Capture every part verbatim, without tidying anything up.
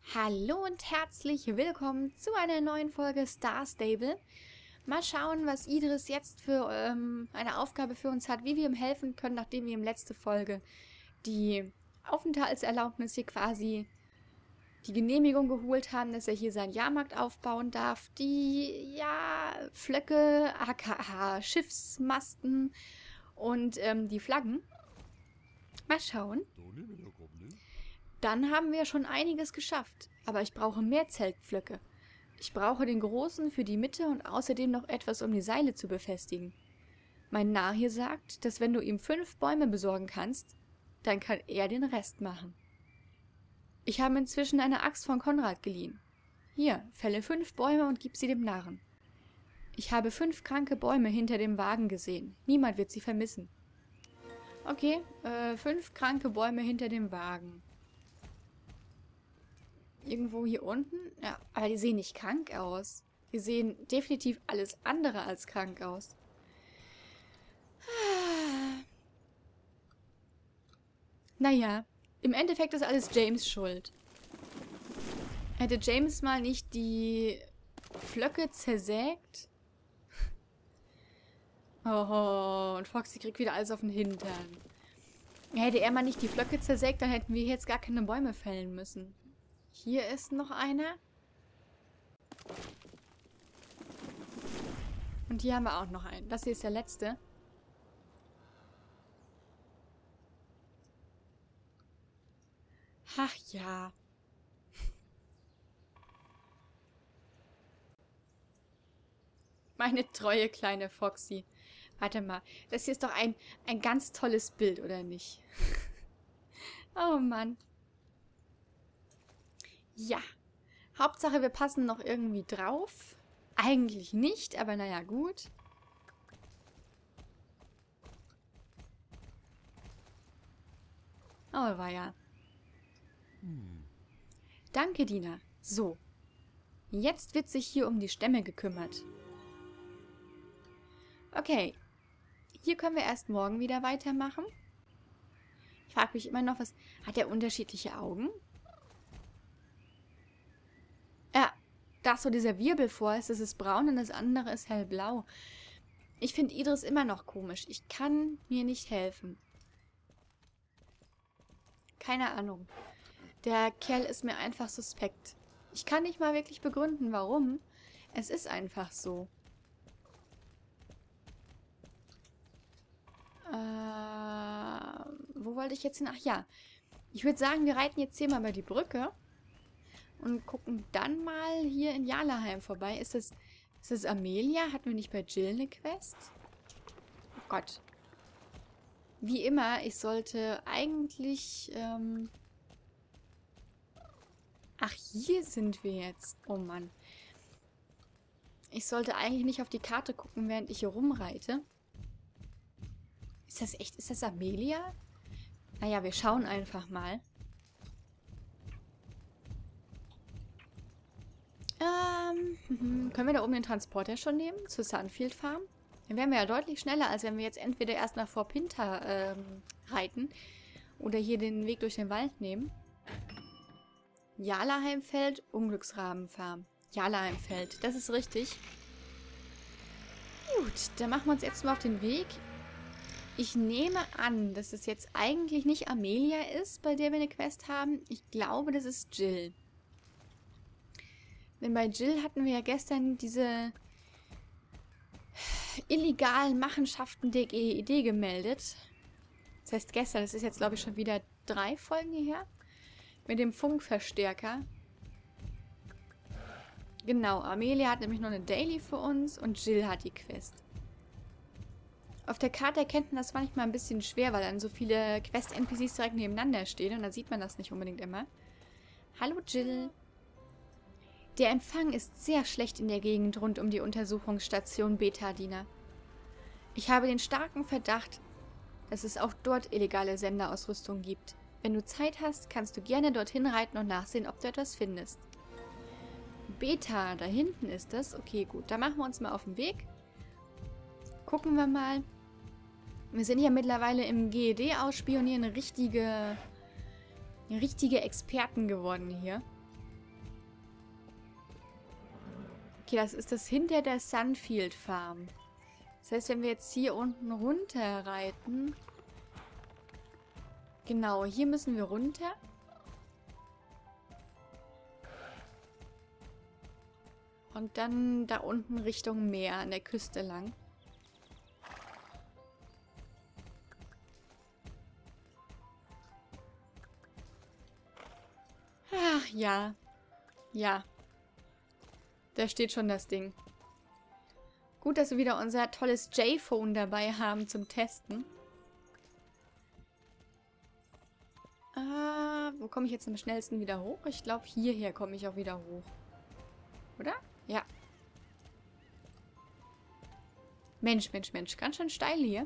Hallo und herzlich willkommen zu einer neuen Folge Star Stable. Mal schauen, was Idris jetzt für ähm, eine Aufgabe für uns hat, wie wir ihm helfen können, nachdem wir ihm letzte Folge die Aufenthaltserlaubnis hier quasi die Genehmigung geholt haben, dass er hier seinen Jahrmarkt aufbauen darf. Die, ja, Flöcke, aka Schiffsmasten und ähm, die Flaggen. Mal schauen. Dann haben wir schon einiges geschafft, aber ich brauche mehr Zeltpflöcke. Ich brauche den großen für die Mitte und außerdem noch etwas, um die Seile zu befestigen. Mein Narr hier sagt, dass wenn du ihm fünf Bäume besorgen kannst, dann kann er den Rest machen. Ich habe inzwischen eine Axt von Konrad geliehen. Hier, fälle fünf Bäume und gib sie dem Narren. Ich habe fünf kranke Bäume hinter dem Wagen gesehen. Niemand wird sie vermissen. Okay, äh, fünf kranke Bäume hinter dem Wagen. Irgendwo hier unten? Ja, aber die sehen nicht krank aus. Die sehen definitiv alles andere als krank aus. Naja, im Endeffekt ist alles James' Schuld. Hätte James mal nicht die Flöcke zersägt? Oh, und Foxy kriegt wieder alles auf den Hintern. Hätte er mal nicht die Flöcke zersägt, dann hätten wir jetzt gar keine Bäume fällen müssen. Hier ist noch einer. Und hier haben wir auch noch einen. Das hier ist der letzte. Ach ja. Meine treue kleine Foxy. Warte mal. Das hier ist doch ein, ein ganz tolles Bild, oder nicht? Oh Mann. Ja, Hauptsache wir passen noch irgendwie drauf. Eigentlich nicht, aber naja, gut. Oh, war ja. Hm. Danke, Dina. So, jetzt wird sich hier um die Stämme gekümmert. Okay, hier können wir erst morgen wieder weitermachen. Ich frage mich immer noch, was... Hat er unterschiedliche Augen? Ja, das so dieser Wirbel vor ist, das ist braun und das andere ist hellblau. Ich finde Idris immer noch komisch. Ich kann mir nicht helfen. Keine Ahnung. Der Kerl ist mir einfach suspekt. Ich kann nicht mal wirklich begründen, warum. Es ist einfach so. Äh, wo wollte ich jetzt hin? Ach ja. Ich würde sagen, wir reiten jetzt hier mal über die Brücke. Und gucken dann mal hier in Jarlaheim vorbei. Ist das, ist das Amelia? Hatten wir nicht bei Jill eine Quest? Oh Gott. Wie immer, ich sollte eigentlich... Ähm Ach, hier sind wir jetzt. Oh Mann. Ich sollte eigentlich nicht auf die Karte gucken, während ich hier rumreite. Ist das echt? Ist das Amelia? Naja, wir schauen einfach mal. Ähm, können wir da oben den Transporter schon nehmen? Zur Sunfield Farm? Dann wären wir ja deutlich schneller, als wenn wir jetzt entweder erst nach Fort Pinta ähm, reiten oder hier den Weg durch den Wald nehmen. Jarlaheimfeld, Unglücksrabenfarm. Jarlaheimfeld, das ist richtig. Gut, dann machen wir uns jetzt mal auf den Weg. Ich nehme an, dass es jetzt eigentlich nicht Amelia ist, bei der wir eine Quest haben. Ich glaube, das ist Jill. Denn bei Jill hatten wir ja gestern diese illegalen Machenschaften der G E D gemeldet. Das heißt gestern, das ist jetzt glaube ich schon wieder drei Folgen her. Mit dem Funkverstärker. Genau, Amelia hat nämlich noch eine Daily für uns und Jill hat die Quest. Auf der Karte erkennt man das manchmal ein bisschen schwer, weil dann so viele Quest-N P Cs direkt nebeneinander stehen und dann sieht man das nicht unbedingt immer. Hallo Jill. Der Empfang ist sehr schlecht in der Gegend rund um die Untersuchungsstation Beta-Diener. Ich habe den starken Verdacht, dass es auch dort illegale Senderausrüstung gibt. Wenn du Zeit hast, kannst du gerne dorthin reiten und nachsehen, ob du etwas findest. Beta, da hinten ist das. Okay, gut. Da machen wir uns mal auf den Weg. Gucken wir mal. Wir sind ja mittlerweile im G E D-Ausspionieren richtige, richtige Experten geworden hier. Okay, das ist das hinter der Sunfield Farm. Das heißt, wenn wir jetzt hier unten runter reiten... Genau, hier müssen wir runter. Und dann da unten Richtung Meer an der Küste lang. Ach ja. Ja. Da steht schon das Ding. Gut, dass wir wieder unser tolles J-Phone dabei haben zum Testen. Ah, wo komme ich jetzt am schnellsten wieder hoch? Ich glaube, hierher komme ich auch wieder hoch. Oder? Ja. Mensch, Mensch, Mensch. Ganz schön steil hier.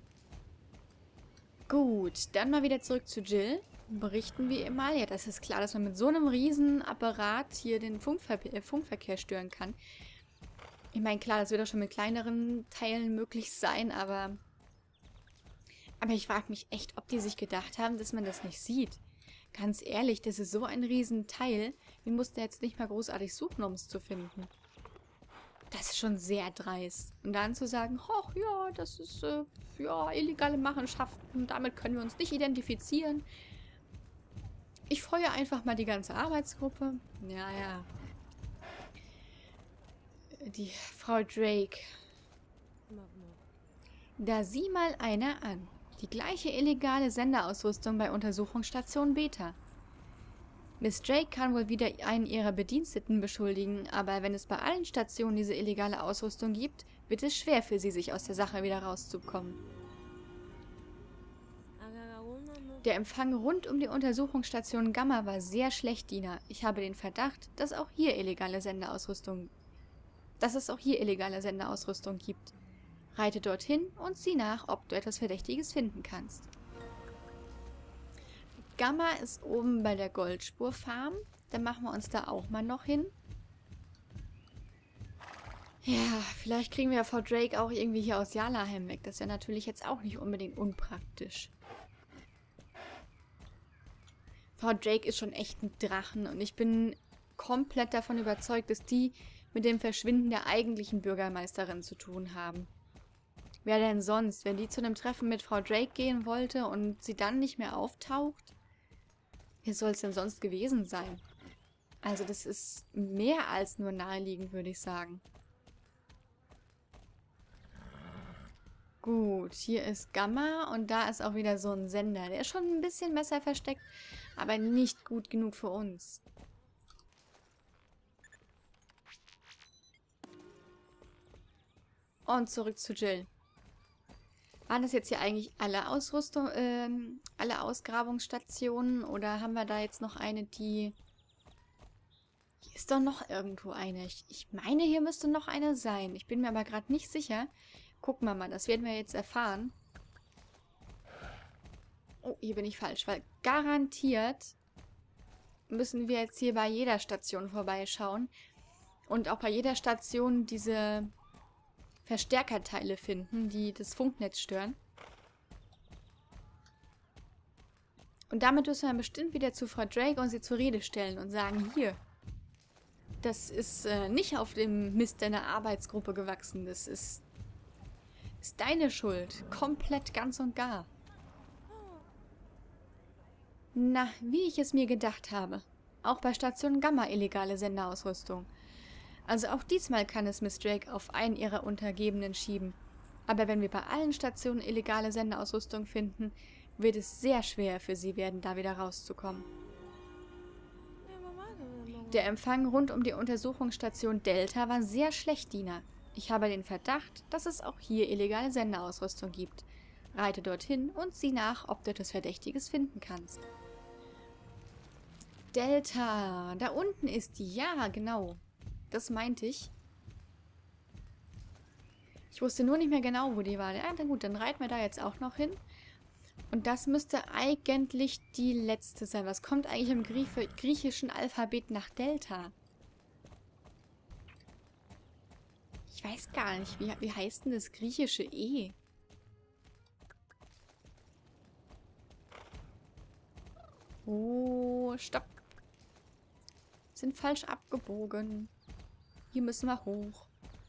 Gut, dann mal wieder zurück zu Jill. Berichten wie immer. Ja, das ist klar, dass man mit so einem riesen Apparat hier den Funkver äh, Funkverkehr stören kann. Ich meine, klar, das wird auch schon mit kleineren Teilen möglich sein, aber... Aber ich frage mich echt, ob die sich gedacht haben, dass man das nicht sieht. Ganz ehrlich, das ist so ein Riesenteil. Wir mussten jetzt nicht mal großartig suchen, um es zu finden. Das ist schon sehr dreist. Und dann zu sagen, ach ja, das ist äh, ja, illegale Machenschaften, damit können wir uns nicht identifizieren. Ich freue einfach mal die ganze Arbeitsgruppe. Ja, ja. Die Frau Drake. Da sieh mal einer an. Die gleiche illegale Senderausrüstung bei Untersuchungsstation Beta. Miss Drake kann wohl wieder einen ihrer Bediensteten beschuldigen, aber wenn es bei allen Stationen diese illegale Ausrüstung gibt, wird es schwer für sie, sich aus der Sache wieder rauszukommen. Der Empfang rund um die Untersuchungsstation Gamma war sehr schlecht, Dina. Ich habe den Verdacht, dass auch hier illegale Senderausrüstung, dass es auch hier illegale Senderausrüstung gibt. Reite dorthin und sieh nach, ob du etwas Verdächtiges finden kannst. Gamma ist oben bei der Goldspur-Farm. Dann machen wir uns da auch mal noch hin. Ja, vielleicht kriegen wir ja Frau Drake auch irgendwie hier aus Yalahem weg. Das ist ja natürlich jetzt auch nicht unbedingt unpraktisch. Frau Drake ist schon echt ein Drachen und ich bin komplett davon überzeugt, dass die mit dem Verschwinden der eigentlichen Bürgermeisterin zu tun haben. Wer denn sonst, wenn die zu einem Treffen mit Frau Drake gehen wollte und sie dann nicht mehr auftaucht? Wer soll es denn sonst gewesen sein? Also das ist mehr als nur naheliegend, würde ich sagen. Gut, hier ist Gamma und da ist auch wieder so ein Sender. Der ist schon ein bisschen besser versteckt, aber nicht gut genug für uns. Und zurück zu Jill. Waren das jetzt hier eigentlich alle Ausrüstung, ähm, alle Ausgrabungsstationen oder haben wir da jetzt noch eine, die... Hier ist doch noch irgendwo eine. Ich, ich meine, hier müsste noch eine sein. Ich bin mir aber gerade nicht sicher. Gucken wir mal, das werden wir jetzt erfahren. Oh, hier bin ich falsch, weil garantiert müssen wir jetzt hier bei jeder Station vorbeischauen und auch bei jeder Station diese Verstärkerteile finden, die das Funknetz stören. Und damit müssen wir bestimmt wieder zu Frau Drake und sie zur Rede stellen und sagen, hier, das ist äh, nicht auf dem Mist deiner Arbeitsgruppe gewachsen, das ist, ist deine Schuld, komplett ganz und gar. Na, wie ich es mir gedacht habe. Auch bei Station Gamma illegale Senderausrüstung. Also auch diesmal kann es Miss Drake auf einen ihrer Untergebenen schieben. Aber wenn wir bei allen Stationen illegale Senderausrüstung finden, wird es sehr schwer für sie werden, da wieder rauszukommen. Der Empfang rund um die Untersuchungsstation Delta war sehr schlecht, Dina. Ich habe den Verdacht, dass es auch hier illegale Senderausrüstung gibt. Reite dorthin und sieh nach, ob du etwas Verdächtiges finden kannst. Delta, da unten ist die. Ja, genau. Das meinte ich. Ich wusste nur nicht mehr genau, wo die war. Ja, dann gut, dann reiten wir da jetzt auch noch hin. Und das müsste eigentlich die letzte sein. Was kommt eigentlich im Griech griechischen Alphabet nach Delta? Ich weiß gar nicht. Wie, wie heißt denn das griechische E? Oh, stopp. Sind falsch abgebogen. Hier müssen wir hoch.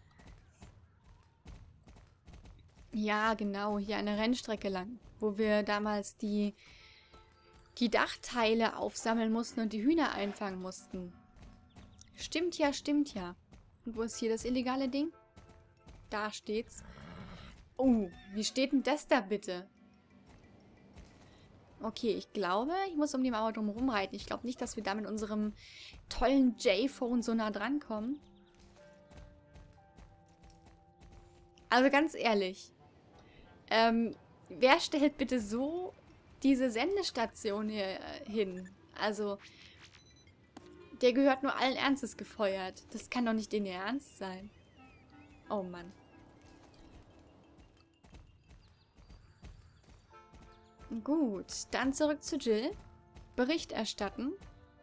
Ja, genau. Hier eine Rennstrecke lang. Wo wir damals die, die Dachteile aufsammeln mussten und die Hühner einfangen mussten. Stimmt ja, stimmt ja. Und wo ist hier das illegale Ding? Da steht's. Oh, wie steht denn das da bitte? Okay, ich glaube, ich muss um die Mauer drum rumreiten. Ich glaube nicht, dass wir da mit unserem tollen J-Phone so nah dran kommen. Also ganz ehrlich. Ähm, wer stellt bitte so diese Sendestation hier äh, hin? Also, der gehört nur allen Ernstes gefeuert. Das kann doch nicht in ihr Ernst sein. Oh Mann. Gut, dann zurück zu Jill. Bericht erstatten.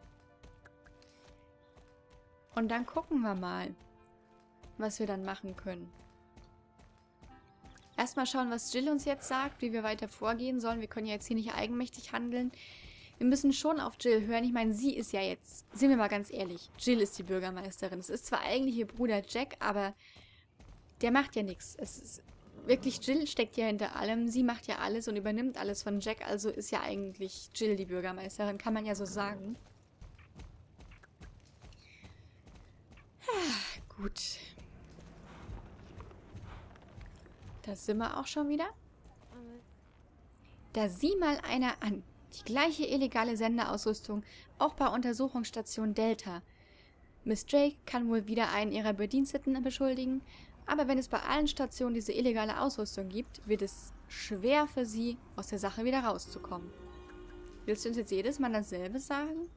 Und dann gucken wir mal, was wir dann machen können. Erstmal schauen, was Jill uns jetzt sagt, wie wir weiter vorgehen sollen. Wir können ja jetzt hier nicht eigenmächtig handeln. Wir müssen schon auf Jill hören. Ich meine, sie ist ja jetzt, sind wir mal ganz ehrlich, Jill ist die Bürgermeisterin. Es ist zwar eigentlich ihr Bruder Jack, aber der macht ja nichts. Es ist wirklich, Jill steckt ja hinter allem. Sie macht ja alles und übernimmt alles von Jack. Also ist ja eigentlich Jill die Bürgermeisterin, kann man ja so sagen. Ah, gut. Da sind wir auch schon wieder. Da sieh mal einer an. Die gleiche illegale Senderausrüstung, auch bei Untersuchungsstation Delta. Miss Drake kann wohl wieder einen ihrer Bediensteten beschuldigen, aber wenn es bei allen Stationen diese illegale Ausrüstung gibt, wird es schwer für sie, aus der Sache wieder rauszukommen. Willst du uns jetzt jedes Mal dasselbe sagen?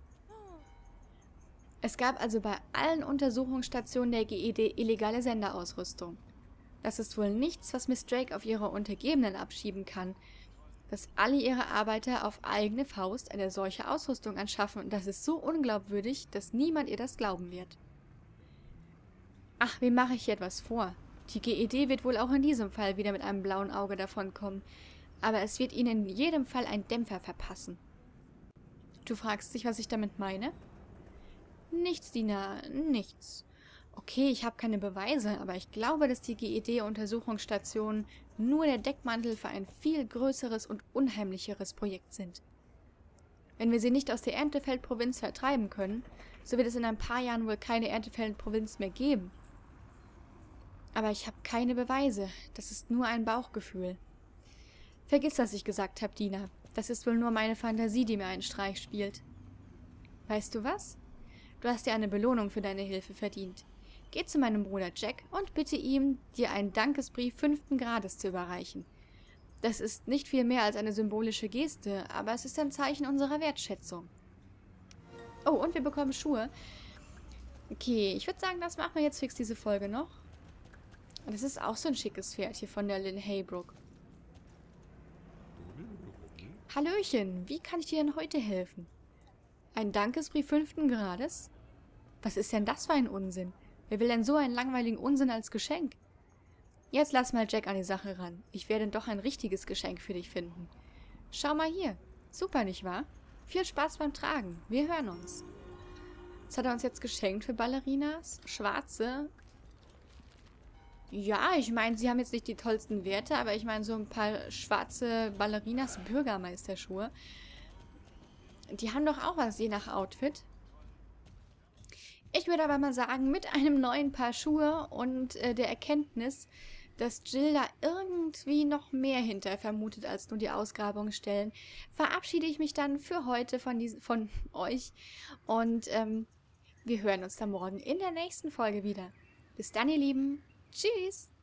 Es gab also bei allen Untersuchungsstationen der G E D illegale Senderausrüstung. Das ist wohl nichts, was Miss Drake auf ihre Untergebenen abschieben kann, dass alle ihre Arbeiter auf eigene Faust eine solche Ausrüstung anschaffen, und das ist so unglaubwürdig, dass niemand ihr das glauben wird. Ach, wem mache ich hier etwas vor? Die G E D wird wohl auch in diesem Fall wieder mit einem blauen Auge davonkommen, aber es wird ihnen in jedem Fall einen Dämpfer verpassen. Du fragst dich, was ich damit meine? Nichts, Dina, nichts. Okay, ich habe keine Beweise, aber ich glaube, dass die G E D-Untersuchungsstationen nur der Deckmantel für ein viel größeres und unheimlicheres Projekt sind. Wenn wir sie nicht aus der Erntefeld-Provinz vertreiben können, so wird es in ein paar Jahren wohl keine Erntefeld-Provinz mehr geben. Aber ich habe keine Beweise. Das ist nur ein Bauchgefühl. Vergiss, was ich gesagt habe, Dina. Das ist wohl nur meine Fantasie, die mir einen Streich spielt. Weißt du was? Du hast dir eine Belohnung für deine Hilfe verdient. Geh zu meinem Bruder Jack und bitte ihm, dir einen Dankesbrief fünften Grades zu überreichen. Das ist nicht viel mehr als eine symbolische Geste, aber es ist ein Zeichen unserer Wertschätzung. Oh, und wir bekommen Schuhe. Okay, ich würde sagen, das machen wir jetzt fix diese Folge noch. Und das ist auch so ein schickes Pferd hier von der Lynn Haybrook. Hallöchen, wie kann ich dir denn heute helfen? Ein Dankesbrief fünften Grades? Was ist denn das für ein Unsinn? Wer will denn so einen langweiligen Unsinn als Geschenk? Jetzt lass mal Jack an die Sache ran. Ich werde doch ein richtiges Geschenk für dich finden. Schau mal hier. Super, nicht wahr? Viel Spaß beim Tragen. Wir hören uns. Was hat er uns jetzt geschenkt für Ballerinas? Schwarze? Ja, ich meine, sie haben jetzt nicht die tollsten Werte, aber ich meine so ein paar schwarze Ballerinas Bürgermeisterschuhe. Die haben doch auch was, je nach Outfit. Ich würde aber mal sagen, mit einem neuen Paar Schuhe und äh, der Erkenntnis, dass Jill da irgendwie noch mehr hinter vermutet als nur die Ausgrabungsstellen, verabschiede ich mich dann für heute von, diesen, von euch. Und ähm, wir hören uns dann morgen in der nächsten Folge wieder. Bis dann, ihr Lieben. Tschüss!